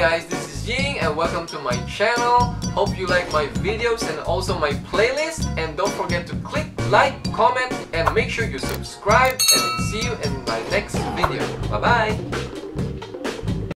guys, this is Ying and welcome to my channel. Hope you like my videos and also my playlist, and don't forget to click like, comment and make sure you subscribe, and see you in my next video. Bye bye!